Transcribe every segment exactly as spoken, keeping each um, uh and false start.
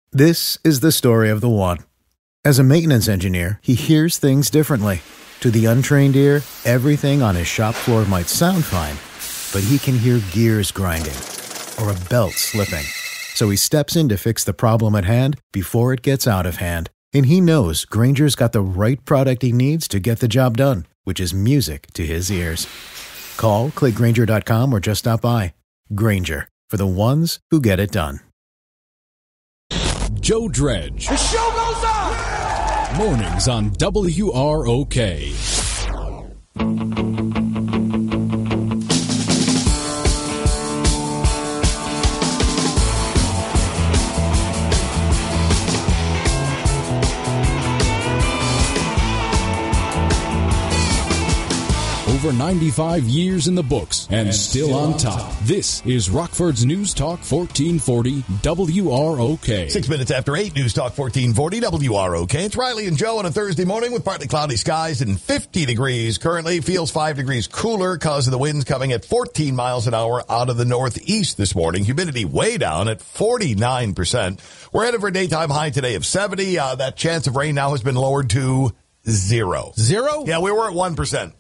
This is the story of the one. As a maintenance engineer, he hears things differently. To the untrained ear, everything on his shop floor might sound fine, but he can hear gears grinding or a belt slipping. So he steps in to fix the problem at hand before it gets out of hand. And he knows Grainger's got the right product he needs to get the job done, which is music to his ears. Call, click Grainger dot com, or just stop by. Grainger, for the ones who get it done. Joe Dredge. The show goes on! Mornings on W R O K. Over ninety-five years in the books and, and still, still on top. top. This is Rockford's News Talk fourteen forty W R O K. Six minutes after eight, News Talk fourteen forty W R O K. It's Riley and Joe on a Thursday morning with partly cloudy skies and fifty degrees. Currently feels five degrees cooler because of the winds coming at fourteen miles an hour out of the northeast this morning. Humidity way down at forty-nine percent. We're headed for a daytime high today of seventy. Uh, that chance of rain now has been lowered to zero. Zero? Yeah, we were at one percent.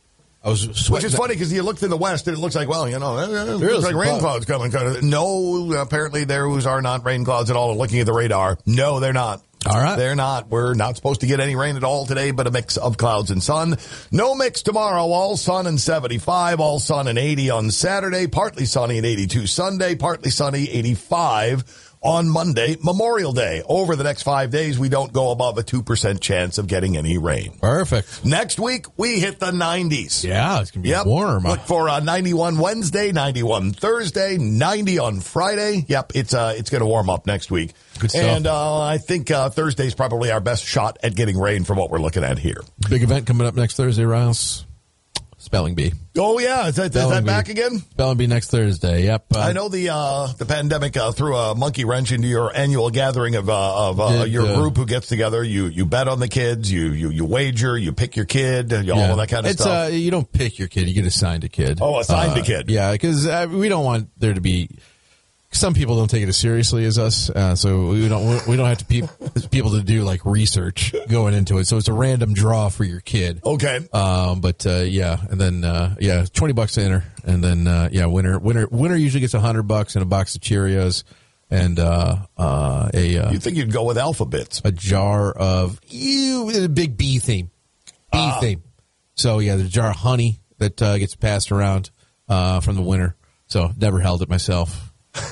I was Which is funny because you looked in the west and it looks like, well, you know, it looks like rain clouds coming. No, apparently those are not rain clouds at all. Looking at the radar, no, they're not. All right. They're not. We're not supposed to get any rain at all today, but a mix of clouds and sun. No mix tomorrow. All sun and seventy-five. All sun and eighty on Saturday. Partly sunny and eighty-two Sunday. Partly sunny, eighty-five on Monday, Memorial Day. Over the next five days, we don't go above a two percent chance of getting any rain. Perfect. Next week, we hit the nineties. Yeah, it's going to be yep. warm. Look for uh, ninety-one Wednesday, ninety-one Thursday, ninety on Friday. Yep, it's uh, it's going to warm up next week. Good stuff. And uh, I think uh, Thursday's probably our best shot at getting rain from what we're looking at here. Big event coming up next Thursday, Riles. Spelling Bee. Oh, yeah. Is that, is that back again? Spelling Bee next Thursday. Yep. Uh, I know the uh, the pandemic uh, threw a monkey wrench into your annual gathering of uh, of uh, Did, your uh, group who gets together. You you bet on the kids. You you, you wager. You pick your kid. You, yeah. All of that kind of it's, stuff. Uh, you don't pick your kid. You get assigned a kid. Oh, assigned uh, a kid. Yeah, because uh, we don't want there to be. Some people don't take it as seriously as us, uh, so we don't we don't have to pe- people to do like research going into it. So it's a random draw for your kid. Okay. Um, but uh, yeah, and then uh, yeah, twenty bucks to enter, and then uh, yeah, winner winner winner usually gets a hundred bucks and a box of Cheerios and uh, uh, a uh, You think you'd go with Alphabets? a jar of you a big bee theme, bee Ah. theme. So yeah, there's a jar of honey that uh, gets passed around uh, from the winner. So never held it myself.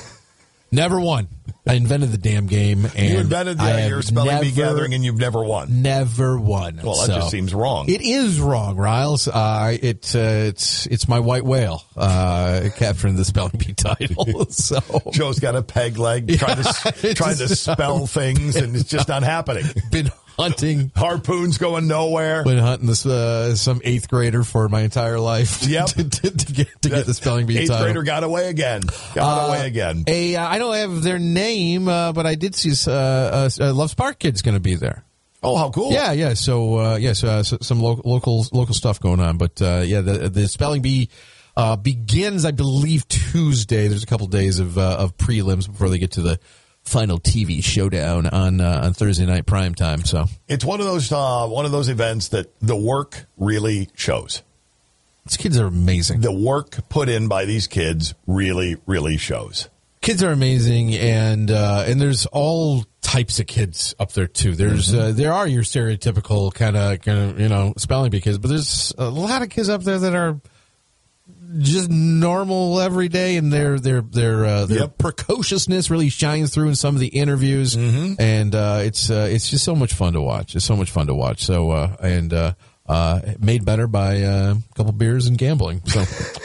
Never won. I invented the damn game, and You invented the, I uh, have your spelling bee never- gathering, and you've never won. Never won. Well, that So, just seems wrong. It is wrong, Riles. Uh, it, uh, it's it's my white whale uh, capturing the spelling bee title. So Joe's got a peg leg trying to trying to spell things, and it's just not happening. Been hunting. Harpoons going nowhere. Been hunting this uh, some eighth grader for my entire life. Yep. to, to, to get to get the spelling bee Eighth title. grader got away again. Got Uh, away again. A uh, I don't have their name, uh, but I did see uh, uh, uh, Love Spark Kid's going to be there. Oh, how cool! Yeah, yeah. So, uh, yes, uh, so, some lo- local local stuff going on. But uh, yeah, the the spelling bee uh, begins, I believe, Tuesday. There's a couple days of uh, of prelims before they get to the final T V showdown on uh, on Thursday night prime time. So It's one of those uh, one of those events that the work really shows. these kids are amazing. The work put in by these kids really, really shows. Kids are amazing, and uh, and there's all types of kids up there too. There's uh, there are your stereotypical kind of kind of you know spelling bee kids, but there's a lot of kids up there that are just normal every day, and their their their uh, their Yep. precociousness really shines through in some of the interviews, and uh, it's uh, it's just so much fun to watch. It's so much fun to watch. So uh, and uh, uh, made better by uh, a couple beers and gambling. So.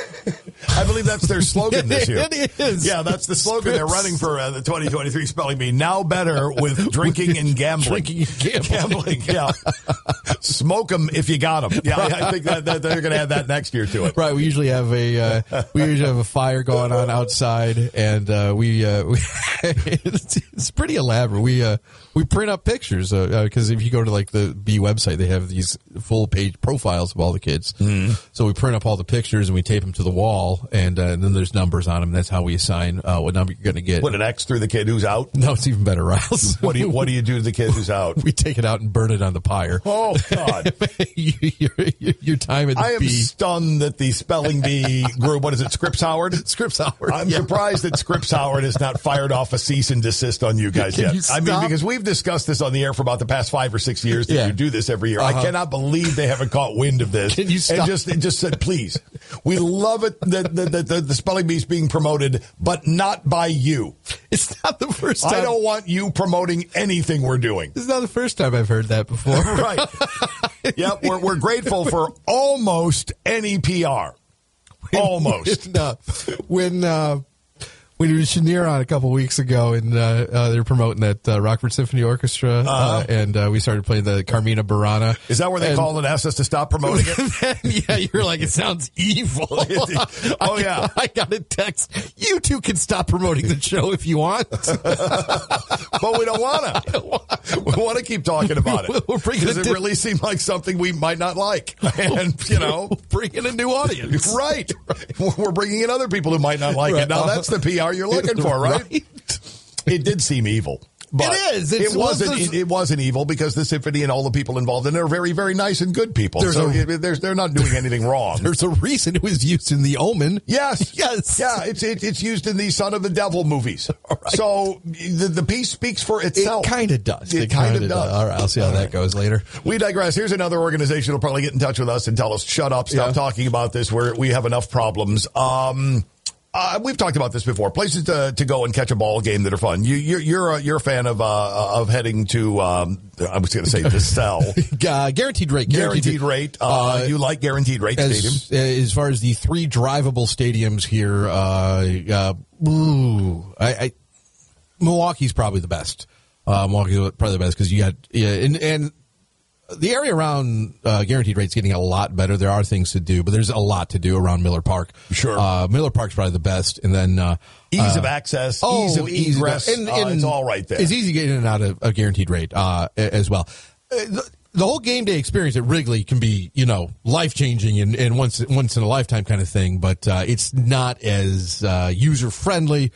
I believe that's their slogan this year. It is. Yeah, that's the slogan they're running for uh, the twenty twenty-three spelling bee. Now better with drinking and gambling. Drinking and gambling. Gambling, yeah. Smoke them if you got them. Yeah, I, I think that, that they're going to add that next year to it. Right, we usually have a uh, we usually have a fire going on outside, and uh, we, uh, we it's, it's pretty. pretty elaborate. We uh, we print up pictures because uh, uh, if you go to like the B website, they have these full page profiles of all the kids. Mm. So we print up all the pictures and we tape them to the wall, and, uh, and then there's numbers on them. That's how we assign uh, what number you're going to get. Put an X through the kid who's out? No, it's even better, Riles. What do you What do you do to the kid who's out? We take it out and burn it on the pyre. Oh God! your, your, your time at the I am bee. stunned that the spelling bee group. What is it? Scripps Howard. Scripps Howard. I'm yeah. surprised that Scripps Howard has not fired off a cease and desist on you guys Can yet. you I mean, stop? because we've discussed this on the air for about the past five or six years that Yeah. you do this every year. Uh-huh. I cannot believe they haven't caught wind of this. Can you stop? And just, and just said, please, we love it that the, the, the, the spelling bee is being promoted, but not by you. It's not the first time. I don't want you promoting anything we're doing. This is not the first time I've heard that before. Right. Yep, we're, we're grateful for almost any P R. Almost. When, uh, when, uh, we did Chenier on a couple weeks ago, and uh, uh, they were promoting that uh, Rockford Symphony Orchestra, uh, Uh-huh. and uh, we started playing the Carmina Burana. Is that where they and, called and asked us to stop promoting it? Yeah, you're like, it sounds evil. Oh, yeah. I, I got a text. You two can stop promoting the show if you want. But we don't want to. We want to keep talking about it. We're bringing Because a it diff- really seemed like something we might not like. And, you know. Bring in a new audience. Right. We're bringing in other people who might not like Right. it. Now, that's the P R you're looking for, right? Right. It did seem evil. But It is. It's it wasn't. one of those- It, it wasn't evil because the symphony and all the people involved in it are very, very nice and good people. There's so a- it, there's, they're not doing anything wrong. There's a reason it was used in The Omen. Yes. Yes. Yeah, it's it, it's used in the Son of the Devil movies. Right. So the, the piece speaks for itself. It kind of does. It kind of kinda does. All right, I'll see how that goes later. We digress. Here's another organization that'll probably get in touch with us and tell us, shut up, stop Yeah. talking about this. We're, we have enough problems. Um, uh, we've talked about this before. Places to, to go and catch a ball game that are fun. You, you're you're a, you're a fan of uh, of heading to. Um, I was going to say the cell. Uh, guaranteed rate. Guaranteed rate. Uh, Uh, you like guaranteed rate stadium? As, as far as the three drivable stadiums here, uh, uh, ooh, I, I, Milwaukee's probably the best. Uh, Milwaukee's probably the best because you got yeah, and and the area around uh, guaranteed rate's getting a lot better. There are things to do, but there's a lot to do around Miller Park. Sure. uh, Miller Park's probably the best, and then uh, Ease uh, of access, oh, ease of easy to- egress. and- uh, and it's all right there. It's easy to get in and out of a guaranteed rate uh, as well. Uh, the, the whole game day experience at Wrigley can be, you know, life changing and, and once once in a lifetime kind of thing, but uh, it's not as uh, user friendly.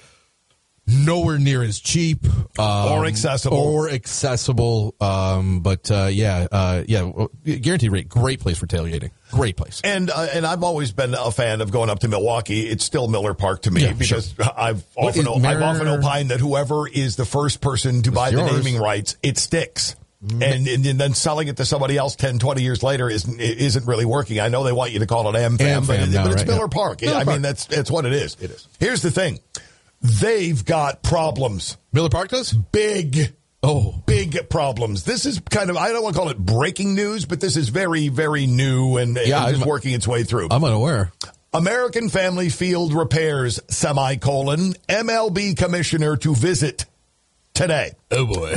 Nowhere near as cheap um, Or accessible. or accessible. Um, but uh, yeah, uh, yeah, guaranteed rate. Great place for tailgating. Great place. And uh, and I've always been a fan of going up to Milwaukee. It's still Miller Park to me Yeah, because I've What often is I've Mariner- often opined that whoever is the first person to buy the yours. naming rights, it sticks. And, and and then selling it to somebody else ten, twenty years later isn't isn't really working. I know they want you to call it AmFam, but, AmFam it, now, but it's right, Miller yeah. Park. Miller I Park. mean, that's that's what it is. It is. Here's the thing. They've got problems. Miller Park does? Big Oh. Big problems. This is kind of, I don't want to call it breaking news, but this is very, very new and, and Yeah, just I'm- working its way through. I'm unaware. American Family Field repairs, semicolon, M L B commissioner to visit today. Oh, boy.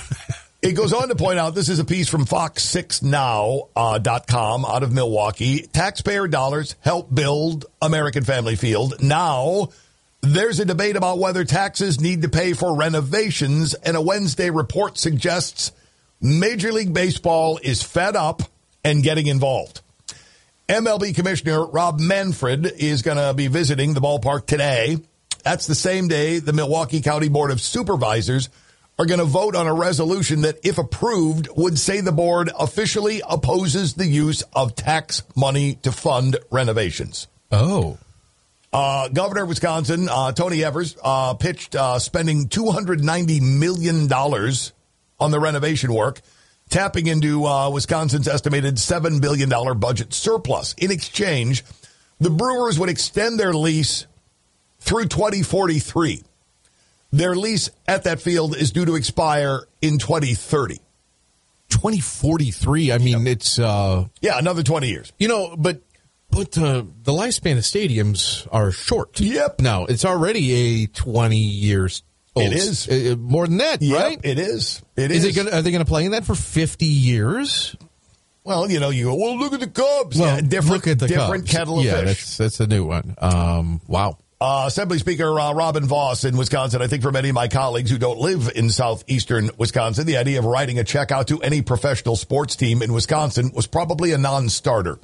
It goes on to point out, this is a piece from fox six now dot com out of Milwaukee. Taxpayer dollars help build American Family Field. Now, there's a debate about whether taxes need to pay for renovations, and a Wednesday report suggests Major League Baseball is fed up and getting involved. M L B Commissioner Rob Manfred is going to be visiting the ballpark today. That's the same day the Milwaukee County Board of Supervisors are going to vote on a resolution that, if approved, would say the board officially opposes the use of tax money to fund renovations. Oh. Uh, Governor of Wisconsin, uh, Tony Evers, uh, pitched uh, spending two hundred ninety million dollars on the renovation work, tapping into uh, Wisconsin's estimated seven billion dollars budget surplus. In exchange, the Brewers would extend their lease through twenty forty-three. Their lease at that field is due to expire in twenty thirty. twenty forty-three. I mean, yep. it's... Uh, yeah, another twenty years. You know, but... But uh, the lifespan of stadiums are short. Yep. Now, it's already a twenty years old. It is. Uh, more than that, yep, right? It is. It is. is. It gonna, are they going to play in that for fifty years? Well, you know, you go, well, look at the Cubs. Well, yeah, different, look at the different Cubs. kettle of yeah, fish. that's, that's a new one. Um, wow. Uh, Assembly Speaker uh, Robin Vos in Wisconsin. I think for many of my colleagues who don't live in southeastern Wisconsin, the idea of writing a check out to any professional sports team in Wisconsin was probably a non-starter.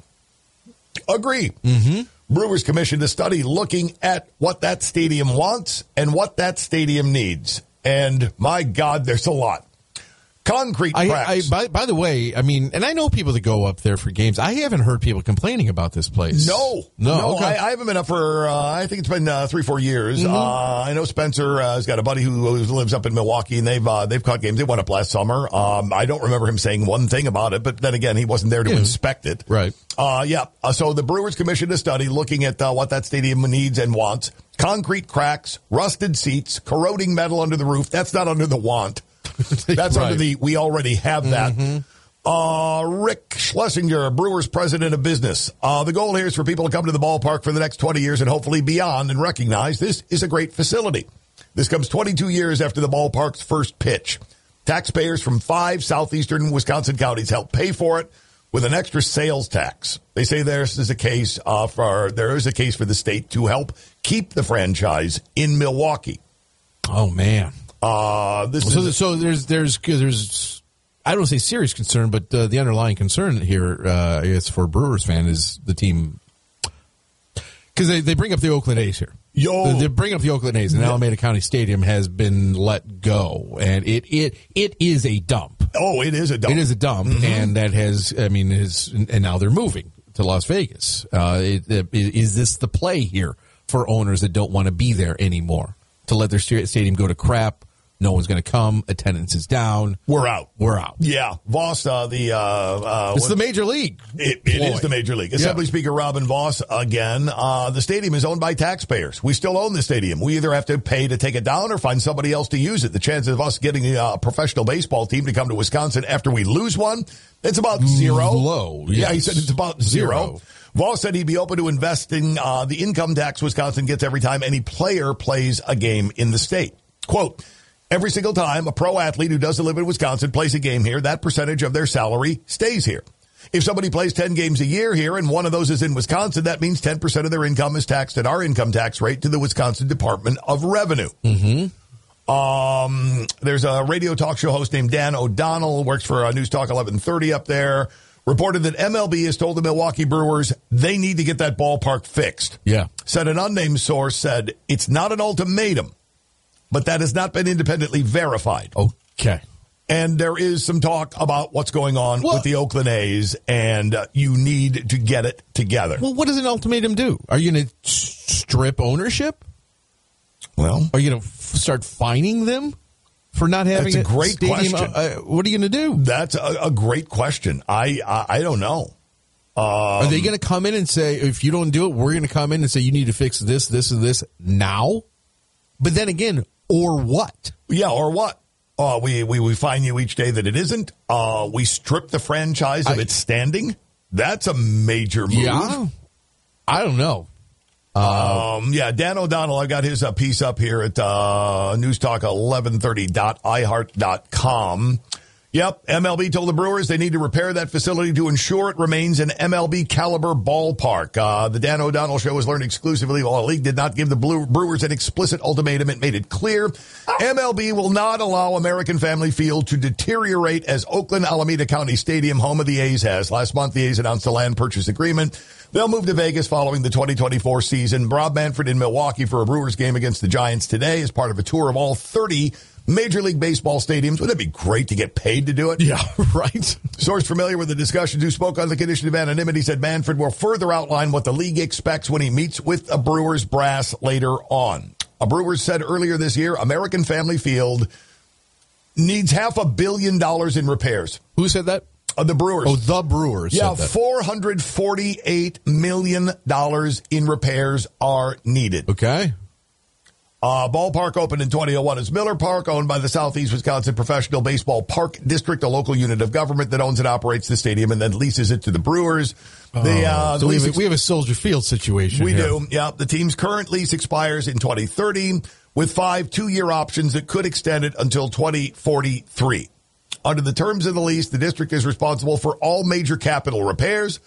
Agree. Mm-hmm. Brewers commissioned a study looking at what that stadium wants and what that stadium needs. And my God, there's a lot. Concrete cracks. I, I, by, by the way, I mean, and I know people that go up there for games. I haven't heard people complaining about this place. No. No, no okay. I, I haven't been up for, uh, I think it's been uh, three, four years. Mm-hmm. Uh, I know Spencer uh, has got a buddy who, who lives up in Milwaukee, and they've uh, they've caught games. They went up last summer. Um, I don't remember him saying one thing about it, but then again, he wasn't there to yeah. inspect it. Right. Uh, yeah. Uh, so the Brewers commissioned a study looking at uh, what that stadium needs and wants. Concrete cracks, rusted seats, corroding metal under the roof. That's not under the want. That's right. under the, we already have that. Mm-hmm. Uh, Rick Schlesinger, Brewers president of business. Uh, the goal here is for people to come to the ballpark for the next twenty years and hopefully beyond and recognize this is a great facility. This comes twenty-two years after the ballpark's first pitch. Taxpayers from five southeastern Wisconsin counties help pay for it with an extra sales tax. They say there is a case uh, for, there is a case for the state to help keep the franchise in Milwaukee. Oh, man. Uh, this so, is so there's, there's, there's, I don't say serious concern, but uh, the underlying concern here, uh, I guess for a Brewers fan is the team, because they, they bring up the Oakland A's here. Yo. They, they bring up the Oakland A's, and Alameda County Stadium has been let go, and it, it, it is a dump. Oh, it is a dump. It is a dump, mm-hmm. and that has, I mean, is, and now they're moving to Las Vegas. Uh, it, it, is this the play here for owners that don't want to be there anymore? To let their stadium go to crap? No one's going to come. Attendance is down. We're out. We're out. Yeah. Voss, uh, the... Uh, uh, it's the major league. It, it is the major league. Assembly yeah. Speaker Robin Vos, again, uh, the stadium is owned by taxpayers. We still own the stadium. We either have to pay to take it down or find somebody else to use it. The chances of us getting a uh, professional baseball team to come to Wisconsin after we lose one, it's about zero. Low. Yes. Yeah, he said it's about zero. zero. Voss said he'd be open to investing uh, the income tax Wisconsin gets every time any player plays a game in the state. Quote, every single time a pro athlete who doesn't live in Wisconsin plays a game here, that percentage of their salary stays here. If somebody plays ten games a year here and one of those is in Wisconsin, that means ten percent of their income is taxed at our income tax rate to the Wisconsin Department of Revenue. Mm-hmm. Um, there's a radio talk show host named Dan O'Donnell, works for uh, News Talk eleven thirty up there, reported that M L B has told the Milwaukee Brewers they need to get that ballpark fixed. Yeah. Said an unnamed source said it's not an ultimatum, but that has not been independently verified. Okay. And there is some talk about what's going on what? with the Oakland A's, and uh, you need to get it together. Well, what does an ultimatum do? Are you going to strip ownership? Well, are you going to f- start fining them for not having that's a great stadium? question. Uh, what are you going to do? That's a, a great question. I I, I don't know. Um, are they going to come in and say, if you don't do it, we're going to come in and say you need to fix this, this, and this now? But then again, or what? Yeah, or what? Uh, we, we, we fine you each day that it isn't. Uh, we strip the franchise of I, its standing. That's a major move. Yeah. I don't know. Uh, um, yeah, Dan O'Donnell, I got his uh, piece up here at uh, newstalk eleven thirty dot i heart dot com. Yep, M L B told the Brewers they need to repair that facility to ensure it remains an M L B caliber ballpark. Uh, the Dan O'Donnell show has learned exclusively while the league did not give the Blue Brewers an explicit ultimatum. It made it clear M L B will not allow American Family Field to deteriorate as Oakland Alameda County Stadium, home of the A's, has. Last month, the A's announced a land purchase agreement. They'll move to Vegas following the twenty twenty-four season. Rob Manfred in Milwaukee for a Brewers game against the Giants today as part of a tour of all thirty Major League Baseball stadiums. Wouldn't it be great to get paid to do it? Yeah, right. Source familiar with the discussions who spoke on the condition of anonymity said Manfred will further outline what the league expects when he meets with a Brewers brass later on. A Brewers said earlier this year, American Family Field needs half a billion dollars in repairs. Who said that? Uh, the Brewers. Oh, the Brewers. Yeah, said that. four hundred forty-eight million dollars in repairs are needed. Okay. Uh, ballpark opened in twenty oh one as Miller Park, owned by the Southeast Wisconsin Professional Baseball Park District, a local unit of government that owns and operates the stadium and then leases it to the Brewers. Oh, the, uh, so the we, have, ex- we have a Soldier Field situation We here. do, yeah. The team's current lease expires in twenty thirty with five two-year options that could extend it until twenty forty-three. Under the terms of the lease, the district is responsible for all major capital repairs,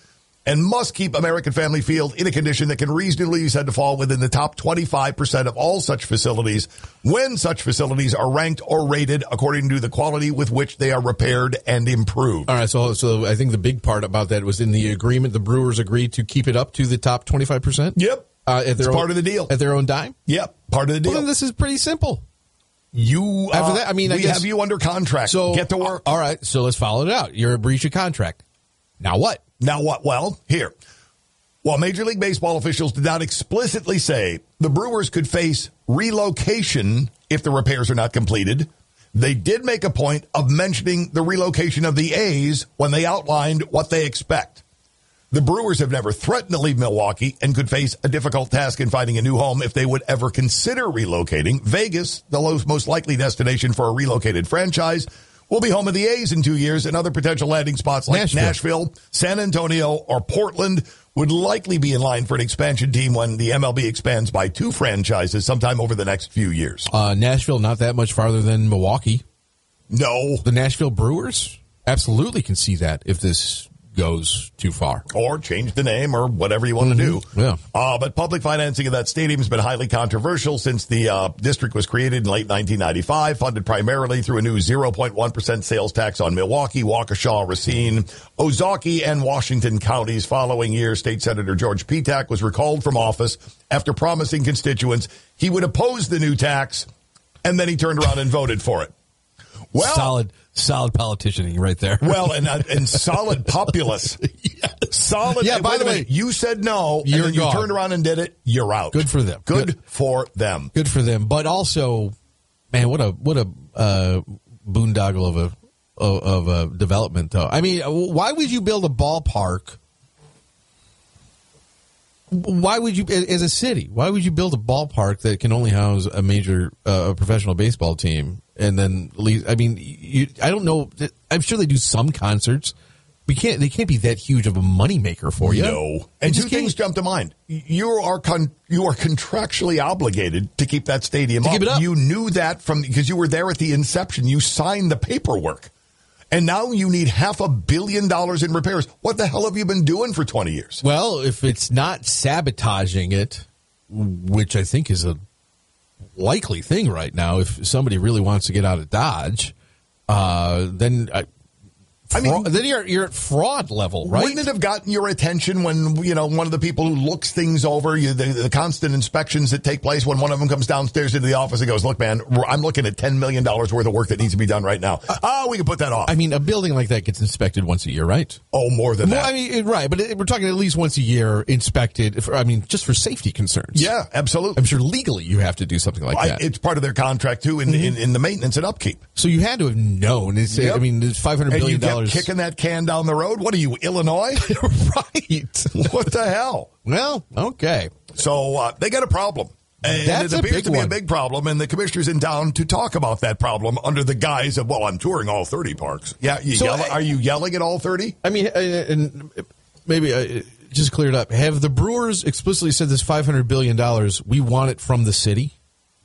and must keep American Family Field in a condition that can reasonably be said to fall within the top twenty-five percent of all such facilities when such facilities are ranked or rated according to the quality with which they are repaired and improved. All right, so so I think the big part about that was in the agreement, the Brewers agreed to keep it up to the top twenty-five percent? Yep. Uh, at their it's own, part of the deal. At their own dime? Yep, part of the deal. Well, then this is pretty simple. You uh, After that, I mean, I we guess, have you under contract. So get to work. All right, so let's follow it out. You're a breach of contract. Now what? Now what? Well, here. While Major League Baseball officials did not explicitly say the Brewers could face relocation if the repairs are not completed, they did make a point of mentioning the relocation of the A's when they outlined what they expect. The Brewers have never threatened to leave Milwaukee and could face a difficult task in finding a new home if they would ever consider relocating. Vegas, the most likely destination for a relocated franchise, will be home of the A's in two years, and other potential landing spots like Nashville, Nashville San Antonio, or Portland would likely be in line for an expansion team when the M L B expands by two franchises sometime over the next few years. Uh, Nashville, not that much farther than Milwaukee. No. The Nashville Brewers absolutely can see that if this goes too far. Or change the name or whatever you want mm-hmm. to do. Yeah. Uh, but public financing of that stadium has been highly controversial since the uh, district was created in late nineteen ninety-five, funded primarily through a new zero point one percent sales tax on Milwaukee, Waukesha, Racine, Ozaukee, and Washington counties. Following year, State Senator George Petak was recalled from office after promising constituents he would oppose the new tax, and then he turned around and voted for it. Well, solid, solid politicianing right there. Well, and uh, and solid populace. Yes. Solid. Yeah, by the way, you said no, you're and then you gone. turned around and did it. You're out. Good for them. Good, Good. for them. Good for them. But also, man, what a what a uh, boondoggle of a of, of a development, though. I mean, why would you build a ballpark? Why would you, as a city, why would you build a ballpark that can only house a major uh, professional baseball team? And then, I mean, you, I don't know. I'm sure they do some concerts. We can't. They can't be that huge of a moneymaker for you. No. And two things jump to mind. You are con, you are contractually obligated to keep that stadium to up. Keep it up. You knew that from because you were there at the inception. You signed the paperwork. And now you need half a billion dollars in repairs. What the hell have you been doing for twenty years? Well, if it's not sabotaging it, which I think is a likely thing right now, if somebody really wants to get out of Dodge, uh, then I, I mean, then you're you're at fraud level, right? Wouldn't it have gotten your attention when, you know, one of the people who looks things over, you, the, the constant inspections that take place when one of them comes downstairs into the office and goes, look, man, I'm looking at ten million dollars worth of work that needs to be done right now. Oh, we can put that off. I mean, a building like that gets inspected once a year, right? Oh, more than more, that. I mean, right, but it, we're talking at least once a year inspected, for, I mean, just for safety concerns. Yeah, absolutely. I'm sure legally you have to do something like I, that. It's part of their contract, too, in, mm-hmm. in, in the maintenance and upkeep. So you had to have known. It's, yep. I mean, it's five hundred billion dollars. And you kept kicking that can down the road? What are you, Illinois? Right. What the hell? Well, okay. So uh, they got a problem. And That's it appears a big to be one. a big problem, and the commissioner's in town to talk about that problem under the guise of, well, I'm touring all thirty parks. Yeah, you so, yell, are you yelling at all thirty? I mean, and maybe uh, just clear it up. Have the Brewers explicitly said this five hundred billion dollars, we want it from the city?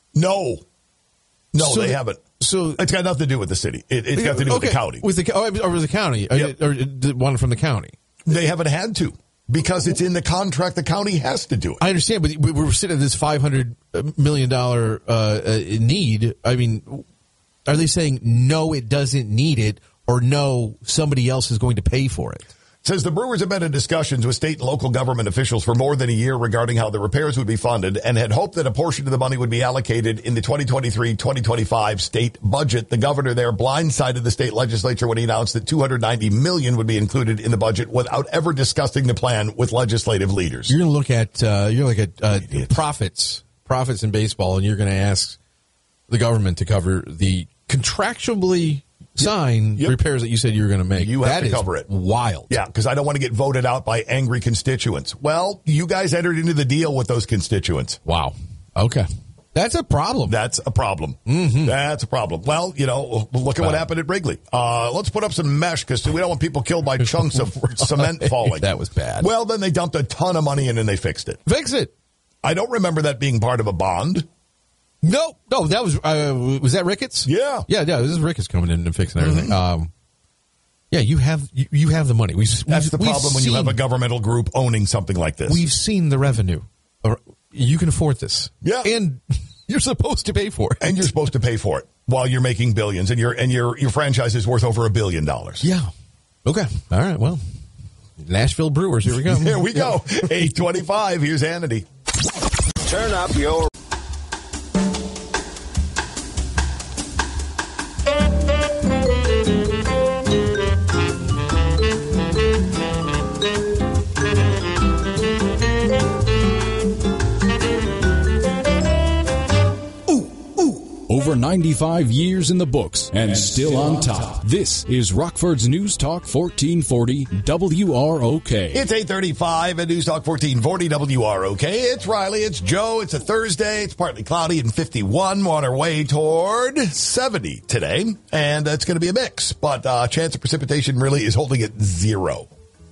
No. No, so they the, haven't. So it's got nothing to do with the city. It, it's got to do okay, with the county. With the oh, or with the county, Yep. or, or want it from the county. They haven't had to because it's in the contract. The county has to do it. I understand, but we we're sitting at this five hundred million dollar uh, uh, need. I mean, are they saying no, it doesn't need it, or no, somebody else is going to pay for it? Says the Brewers have been in discussions with state and local government officials for more than a year regarding how the repairs would be funded and had hoped that a portion of the money would be allocated in the twenty twenty-three twenty twenty-five state budget. The governor there blindsided the state legislature when he announced that two hundred ninety million dollars would be included in the budget without ever discussing the plan with legislative leaders. You're going to look at uh, you're going to look at uh, profits, profits in baseball, and you're going to ask the government to cover the contractually sign yep. repairs that you said you were going to make. You have that to is cover it. Wild. Yeah, because I don't want to get voted out by angry constituents. Well, you guys entered into the deal with those constituents. Wow. Okay. That's a problem. That's a problem. Mm-hmm. That's a problem. Well, you know, look at wow. what happened at Wrigley. Uh, let's put up some mesh because we don't want people killed by chunks of cement falling. That was bad. Well, then they dumped a ton of money in and they fixed it. Fix it. I don't remember that being part of a bond. No, no, that was uh, was that Ricketts? Yeah, yeah, yeah. This is Ricketts coming in and fixing everything. Mm-hmm. Um, Yeah, you have you, you have the money. We, That's the problem when seen, you have a governmental group owning something like this. We've seen the revenue. Or you can afford this. Yeah. And you're supposed to pay for it. And you're supposed to pay for it while you're making billions, and your and your your franchise is worth over a billion dollars. Yeah. Okay. All right. Well, Nashville Brewers. Here we go. Here we go. eight twenty-five. Here's Hannity. Turn up your... Over ninety-five years in the books and still on top. This is Rockford's News Talk fourteen forty W R O K. It's eight thirty-five at News Talk fourteen forty W R O K. It's Riley. It's Joe. It's a Thursday. It's partly cloudy and fifty-one. We're on our way toward seventy today. And it's going to be a mix. But uh, chance of precipitation really is holding at zero.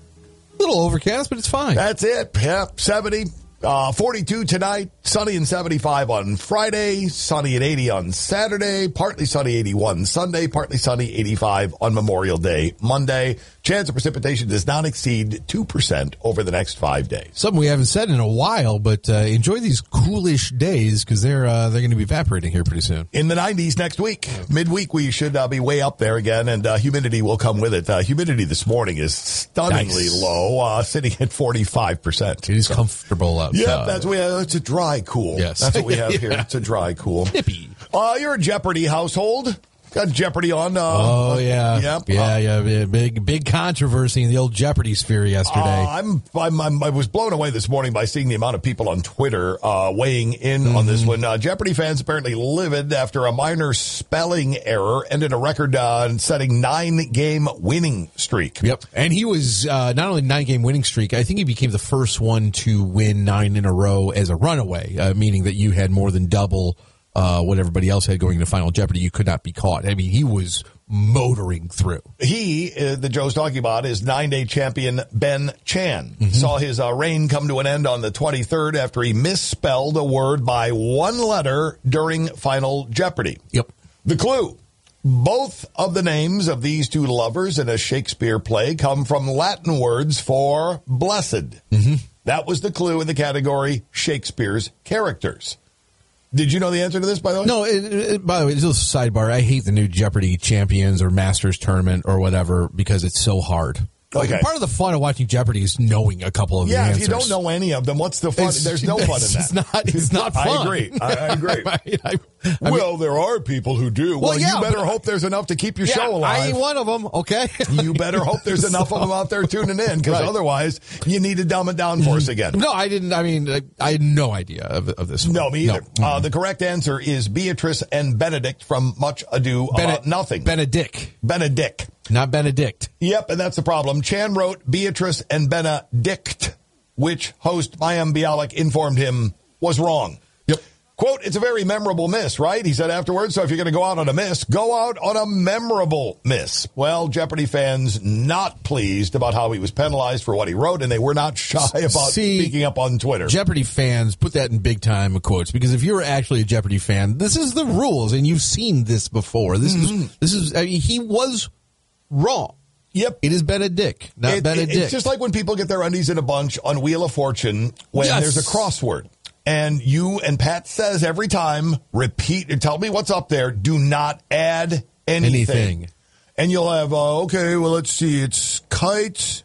A little overcast, but it's fine. That's it. Yep, seventy. Uh, forty-two tonight, sunny and seventy-five on Friday, sunny and eighty on Saturday, partly sunny eighty-one Sunday, partly sunny eighty-five on Memorial Day Monday. Chance of precipitation does not exceed two percent over the next five days. Something we haven't said in a while, but uh, enjoy these coolish days because they're uh, they're going to be evaporating here pretty soon. In the nineties next week. Midweek, we should uh, be way up there again, and uh, humidity will come with it. Uh, humidity this morning is stunningly nice. low, uh, sitting at forty-five percent. It is so comfortable outside. Yeah, that's we have. It's a dry cool. Yes. That's what we have yeah. here. It's a dry cool. Hippie. Uh, you're a Jeopardy household. Got Jeopardy on. Uh, oh, yeah. Yep. Yeah, uh, yeah. yeah. Big big controversy in the old Jeopardy sphere yesterday. Uh, I'm, I'm, I'm, I was blown away this morning by seeing the amount of people on Twitter uh, weighing in mm-hmm. on this one. Uh, Jeopardy fans apparently livid after a minor spelling error ended a record-setting nine-game winning streak. Yep. And he was uh, not only nine-game winning streak, I think he became the first one to win nine in a row as a runaway, uh, meaning that you had more than double Uh, what everybody else had going to Final Jeopardy. You could not be caught. I mean, he was motoring through. He, uh, that Joe's talking about, is nine-day champion Ben Chan. Mm-hmm. Saw his uh, reign come to an end on the twenty-third after he misspelled a word by one letter during Final Jeopardy. Yep. The clue. Both of the names of these two lovers in a Shakespeare play come from Latin words for blessed. Mm-hmm. That was the clue in the category Shakespeare's characters. Did you know the answer to this, by the way? No, it, it, by the way, just a sidebar. I hate the new Jeopardy Champions or Masters Tournament or whatever because it's so hard. Okay. Part of the fun of watching Jeopardy is knowing a couple of yeah, the answers. if you don't know any of them, what's the fun? It's, There's no fun in that. It's not, it's not fun. I agree. I, I agree. I, I, I well, mean, there are people who do. Well, well yeah, you better but, hope there's enough to keep your yeah, show alive. I ain't one of them, okay? You better hope there's enough so, of them out there tuning in because right. otherwise you need to dumb it down for us again. No, I didn't. I mean, I had no idea of, of this one. No, me either. No. Uh, the correct answer is Beatrice and Benedict from Much Ado Bene- About Nothing. Benedict. Benedict. Not Benedict. Yep, and that's the problem. Chan wrote Beatrice and Benedict, which host Mayim Bialik informed him was wrong. Yep. Quote, it's a very memorable miss, right? He said afterwards, so if you're going to go out on a miss, go out on a memorable miss. Well, Jeopardy fans not pleased about how he was penalized for what he wrote, and they were not shy about See, speaking up on Twitter. Jeopardy fans put that in big time quotes because if you're actually a Jeopardy fan, this is the rules, and you've seen this before. This mm-hmm. is, this is, I mean, he was wrong. Yep. It is Benedict, not it, Benedict. It's just like when people get their undies in a bunch on Wheel of Fortune when yes. there's a crossword. And you and Pat says every time, repeat, tell me what's up there. Do not add anything. anything. And you'll have, uh, okay, well, let's see. It's kites,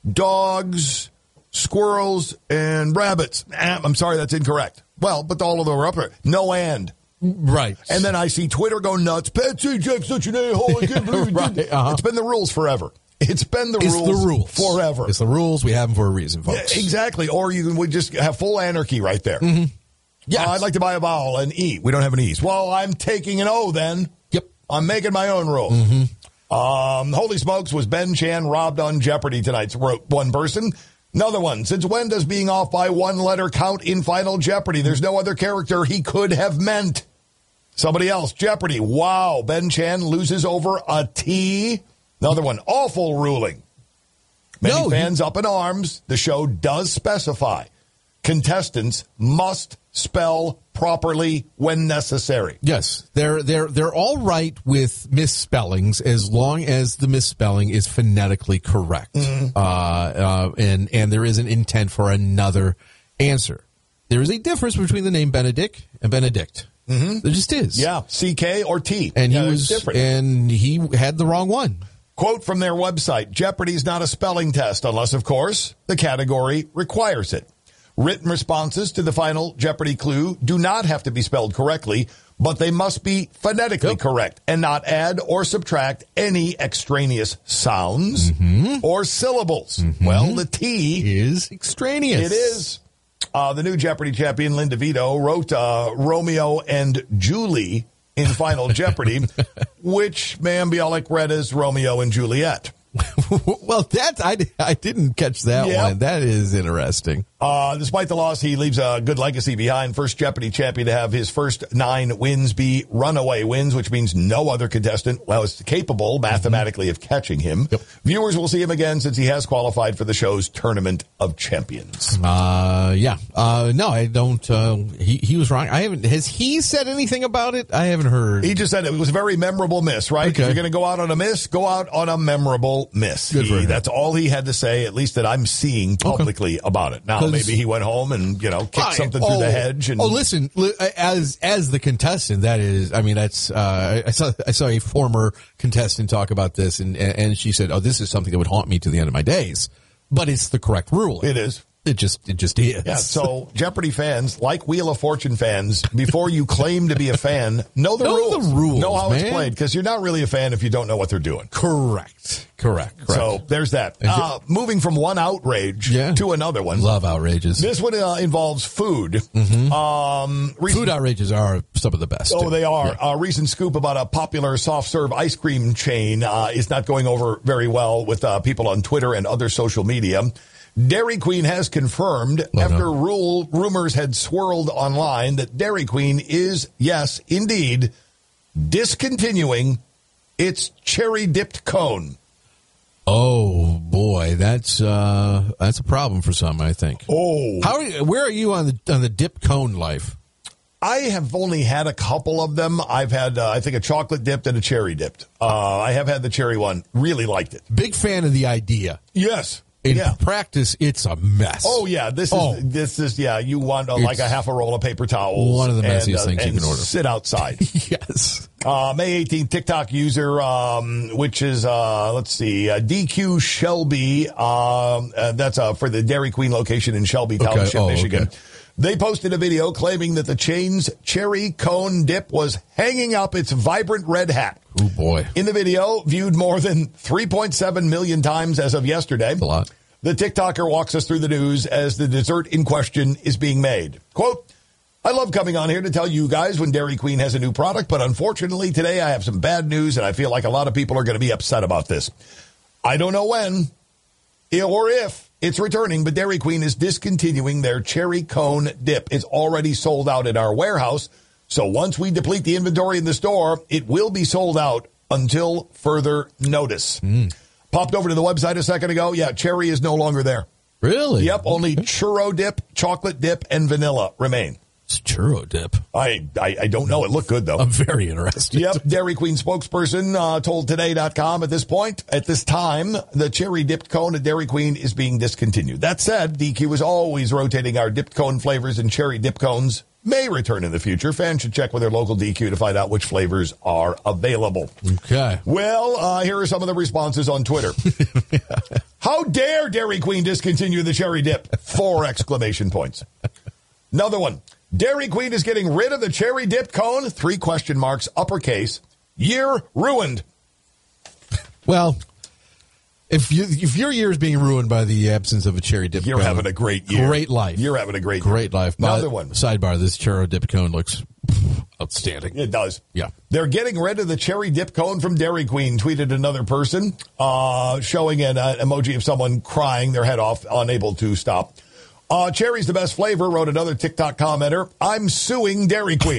dogs, squirrels, and rabbits. Ah, I'm sorry, that's incorrect. Well, but all of them are up there. No and. Right. And then I see Twitter go nuts. Pat Sajak's such an a-hole. I can't believe right. it. Uh-huh. It's been the rules forever. It's been the it's rules, the rules forever. It's the rules. We have them for a reason, folks. Yeah, exactly. Or you can we just have full anarchy right there. Mm-hmm. Yeah. Uh, I'd like to buy a vowel, an E. We don't have an E's. Well, I'm taking an O then. Yep. I'm making my own rules. Mm-hmm. Um, holy smokes, was Ben Chan robbed on Jeopardy tonight? Wrote one person. Another one. Since when does being off by one letter count in Final Jeopardy? There's no other character he could have meant. Somebody else. Jeopardy. Wow. Ben Chan loses over a T. Another one. Awful ruling. Many no, fans you- up in arms. The show does specify. contestants must spell properly when necessary. Yes, they're they're they're all right with misspellings as long as the misspelling is phonetically correct, mm-hmm. uh, uh, and and there is an intent for another answer. There is a difference between the name Benedict and Benedict. Mm-hmm. There just is. Yeah, C K or T, and yeah, he was different. And he had the wrong one. Quote from their website: Jeopardy is not a spelling test unless, of course, the category requires it. Written responses to the final Jeopardy clue do not have to be spelled correctly, but they must be phonetically yep. correct and not add or subtract any extraneous sounds mm-hmm. or syllables. Mm-hmm. Well, the T is extraneous. It is. Uh, the new Jeopardy champion, Linda Vito, wrote uh, Romeo and Julie in Final Jeopardy, which Ma'am Bialik read as Romeo and Juliet. Well, that I, I didn't catch that yep. one. That is interesting. Uh, despite the loss, he leaves a good legacy behind. First Jeopardy champion to have his first nine wins be runaway wins, which means no other contestant was capable mathematically of catching him. Yep. Viewers will see him again since he has qualified for the show's Tournament of Champions. Uh, yeah. Uh, no, I don't. Uh, he he was wrong. I haven't. Has he said anything about it? I haven't heard. He just said it was a very memorable miss. Right? Okay. If you're going to go out on a miss, go out on a memorable miss. Good for he, him. That's all he had to say, at least that I'm seeing publicly okay. about it. Now, maybe he went home and, you know, kicked I, something oh, through the hedge. And, oh, listen, as as the contestant, that is, I mean, that's, uh, I saw I saw a former contestant talk about this, and and she said, oh, this is something that would haunt me to the end of my days. But it's the correct rule. It is. It just it just is. Yeah, so Jeopardy fans, like Wheel of Fortune fans, before you claim to be a fan, know the know rules. The rules. Know how man. it's played, because you're not really a fan if you don't know what they're doing. Correct. Correct. Correct. So there's that. Uh, moving from one outrage yeah. to another one. Love outrages. This one uh, involves food. Mm-hmm. Um, recent, food outrages are some of the best. Oh, too. they are. Yeah. A recent scoop about a popular soft-serve ice cream chain uh, is not going over very well with uh, people on Twitter and other social media. Dairy Queen has confirmed, oh, after no. rule, rumors had swirled online, that Dairy Queen is, yes, indeed, discontinuing its cherry-dipped cone. Oh, boy, that's uh, that's a problem for some, I think. Oh. How? Are you, where are you on the on the dip cone life? I have only had a couple of them. I've had, uh, I think, a chocolate dipped and a cherry dipped. Uh, I have had the cherry one. Really liked it. Big fan of the idea. Yes. In yeah. practice, it's a mess. Oh, yeah. This is, oh. this is yeah, you want uh, like a half a roll of paper towels. One of the messiest and, uh, things and you can order. Sit outside. Yes. Uh, May eighteenth, TikTok user, um, which is, uh, let's see, uh, D Q Shelby. Um, uh, that's uh, for the Dairy Queen location in Shelby Township, okay. oh, Michigan. Okay. They posted a video claiming that the chain's cherry cone dip was hanging up its vibrant red hat. Oh, boy. In the video, viewed more than three point seven million times as of yesterday. That's a lot. The TikToker walks us through the news as the dessert in question is being made. Quote, I love coming on here to tell you guys when Dairy Queen has a new product, but unfortunately today I have some bad news and I feel like a lot of people are going to be upset about this. I don't know when or if it's returning, but Dairy Queen is discontinuing their cherry cone dip. It's already sold out in our warehouse, so once we deplete the inventory in the store, it will be sold out until further notice. Mm. Popped over to the website a second ago. Yeah, cherry is no longer there. Really? Yep, only churro dip, chocolate dip, and vanilla remain. It's churro dip. I, I I don't know. It looked good, though. I'm very interested. Yep, Dairy Queen spokesperson uh, told today dot com at this point, at this time, the cherry dipped cone at Dairy Queen is being discontinued. That said, D Q is always rotating our dipped cone flavors, and cherry dip cones may return in the future. Fans should check with their local D Q to find out which flavors are available. Okay. Well, uh, here are some of the responses on Twitter. yeah. How dare Dairy Queen discontinue the cherry dip? Four exclamation points. Another one. Dairy Queen is getting rid of the cherry dipped cone. Three question marks, uppercase. Year ruined. Well, if you if your year is being ruined by the absence of a cherry dip, you're cone, having a great year. Great life. You're having a great great year. life. Another but, one. Sidebar: this cherry dip cone looks outstanding. It does. Yeah. They're getting rid of the cherry dip cone from Dairy Queen, tweeted another person, uh, showing an uh, emoji of someone crying their head off, unable to stop. Uh, cherry's the best flavor, wrote another TikTok commenter. I'm suing Dairy Queen.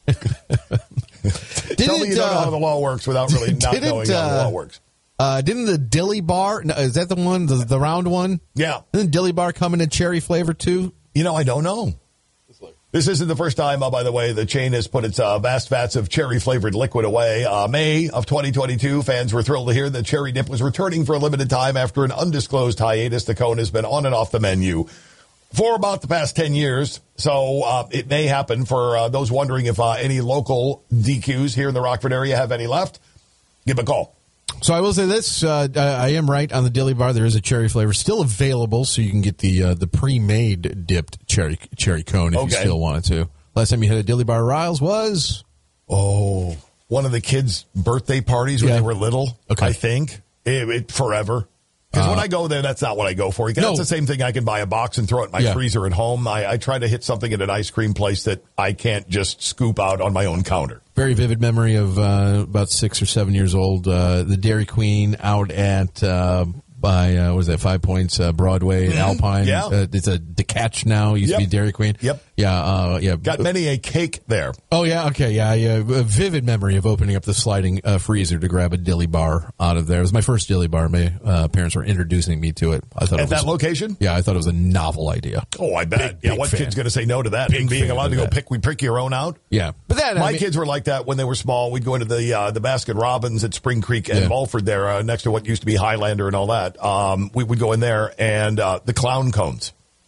Tell me you don't uh, know how the law works without really not knowing how the law works. Uh, didn't the Dilly Bar, no, is that the one, the, the round one? Yeah. Didn't Dilly Bar come in a cherry flavor too? You know, I don't know. This isn't the first time, uh, by the way, the chain has put its uh, vast vats of cherry-flavored liquid away. Uh, May of twenty twenty-two, fans were thrilled to hear that Cherry Dip was returning for a limited time after an undisclosed hiatus. The cone has been on and off the menu for about the past ten years. So uh, it may happen for uh, those wondering if uh, any local D Qs here in the Rockford area have any left. Give a call. So I will say this, uh, I am right on the dilly bar. There is a cherry flavor still available, so you can get the uh, the pre-made dipped cherry cherry cone if Okay. you still wanted to. Last time you had a dilly bar, Riles, was? Oh, one of the kids' birthday parties when Yeah. they were little, Okay. I think. It, it, forever. Because Uh, when I go there, that's not what I go for. That's No. the same thing. I can buy a box and throw it in my Yeah. freezer at home. I, I try to hit something at an ice cream place that I can't just scoop out on my own counter. Very vivid memory of uh, about six or seven years old. Uh, the Dairy Queen out at uh, by uh, what was that Five Points uh, Broadway in Alpine. Yeah. Uh, it's a Decatch now. It used Yep. to be Dairy Queen. Yep. Yeah. Uh, yeah. Got many a cake there. Oh yeah. Okay. Yeah. Yeah. A vivid memory of opening up the sliding uh, freezer to grab a dilly bar out of there. It was my first dilly bar. My uh, parents were introducing me to it. I thought At it was, that location? Yeah. I thought it was a novel idea. Oh, I bet. Big, yeah, big what fan. kid's going to say no to that? Big And being fan allowed of to go that. pick, we pick your own out? Yeah. But that My I mean, kids were like that when they were small. We'd go into the uh, the Baskin Robbins at Spring Creek and Yeah. Mulford there, uh, next to what used to be Highlander and all that. Um, we would go in there and uh, the clown cones.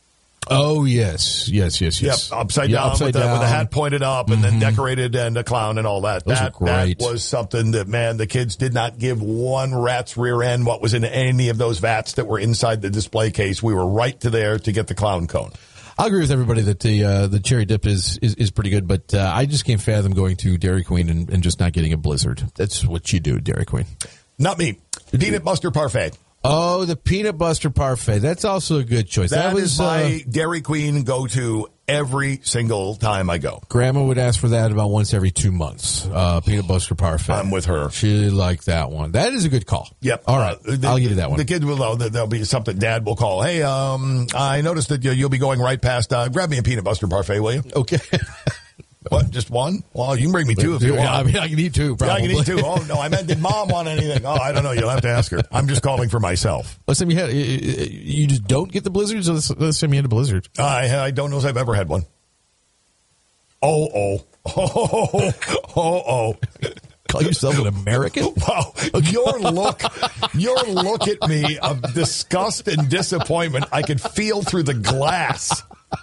Oh yes. Yes. Yes. Yes. Yep, upside Yeah, down, upside with, the, with the down. hat pointed up and then decorated and a clown and all that. Those that, are great. that was something that, man, the kids did not give one rat's rear end what was in any of those vats that were inside the display case. We were right to there to get the clown cone. I agree with everybody that the uh, the cherry dip is, is, is pretty good, but uh, I just can't fathom going to Dairy Queen and, and just not getting a Blizzard. That's what you do, Dairy Queen. Not me. Peanut Buster Parfait. Oh, the Peanut Buster Parfait. That's also a good choice. That, That, was is my uh, Dairy Queen go-to every single time I go. Grandma would ask for that about once every two months. Uh, Peanut Buster Parfait. I'm with her. She liked that one. That is a good call. Yep. All right. Uh, the- I'll give you that one. The kids will know that there'll be something Dad will call. Hey, um, I noticed that you- you'll be going right past. Uh, grab me a Peanut Buster Parfait, will you? Okay. What? Just one? Well, you can bring me two if you want. Yeah, I mean, I can eat two, Yeah, probably. I can eat two. Oh, no, I meant, did Mom want anything? Oh, I don't know. You'll have to ask her. I'm just calling for myself. Last time you had, you just don't get the Blizzards, or last time you had a Blizzard? I I don't know if I've ever had one. Oh, oh. Oh, oh, oh, oh. Call yourself an American? Wow, your look, your look at me of disgust and disappointment, I could feel through the glass.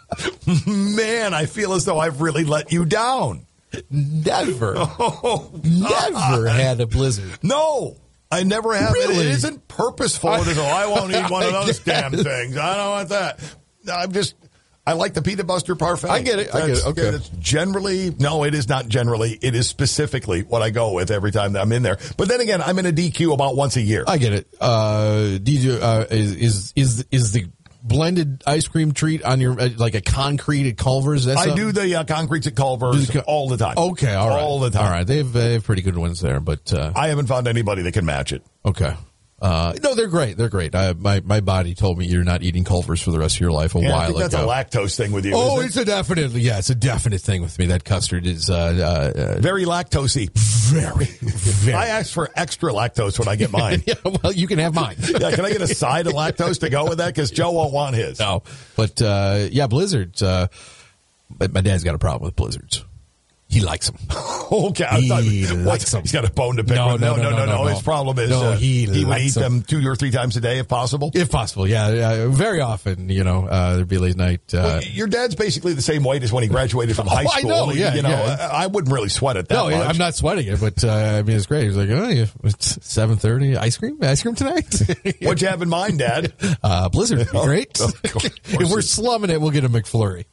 Man, I feel as though I've really let you down. Never. Oh, Never had a Blizzard. no, I never have. It, Really? it isn't purposeful. It is, oh, I won't eat one of those damn things. I don't want that. I'm just, I like the Peanut Buster Parfait. I get it. I get it. That's- Okay. It's generally, no, it is not generally. It is specifically what I go with every time that I'm in there. But then again, I'm in a D Q about once a year. I get it. Uh, do you, uh, is, is, is, is the blended ice cream treat on your, uh, like a concrete at Culver's? That's I a- do the uh, concretes at Culver's Do the co- all the time. Okay, all right. All the time. All right. They have, they have pretty good ones there, but, uh, I haven't found anybody that can match it. okay. Uh, no, they're great. They're great. I, my, my body told me you're not eating Culver's for the rest of your life a Yeah, I while think that's ago. a lactose thing with you. Oh, isn't it's it? a definite, yeah, it's a definite thing with me. That custard is, uh, uh, Very lactosey. very, very. I ask for extra lactose when I get mine. Yeah, well, you can have mine. Yeah, can I get a side of lactose to go with that? Because Joe won't want his. No, but uh, yeah, Blizzards. Uh, but my dad's got a problem with Blizzards. He likes them. Okay, I thought, He what's- likes them. he's got a bone to pick No, with. no, No, no, no, no, no, no. no. His problem is No, uh, he would likes eat them. them two or three times a day if possible. If possible, yeah, yeah. Very often, you know, uh, there'd be late night. Uh, Well, your dad's basically the same weight as when he graduated from high Oh, I school. know, yeah, you know, yeah. I, I wouldn't really sweat it that no, much. I'm not sweating it, but uh, I mean, it's great. He's like, oh, yeah, it's seven thirty. Ice cream, ice cream tonight. What'd you have in mind, Dad? uh, Blizzard, would be great. Of course. If we're slumming it, we'll get a McFlurry.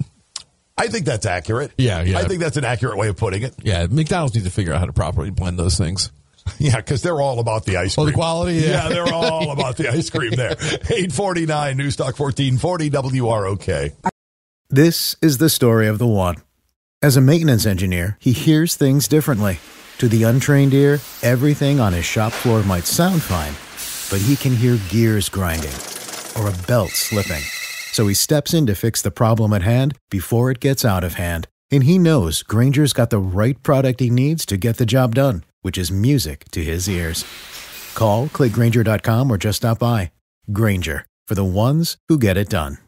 I think that's accurate. Yeah, yeah. I think that's an accurate way of putting it. Yeah, McDonald's needs to figure out how to properly blend those things. Yeah, because they're all about the ice Oh, cream. the quality, yeah. Yeah, they're all about the ice cream there. eight forty-nine, News Talk fourteen forty W R O K. This is the story of the one. As a maintenance engineer, he hears things differently. To the untrained ear, everything on his shop floor might sound fine, but he can hear gears grinding or a belt slipping. So he steps in to fix the problem at hand before it gets out of hand. And he knows Granger's got the right product he needs to get the job done, which is music to his ears. Call, click Granger dot com, or just stop by. Granger, for the ones who get it done.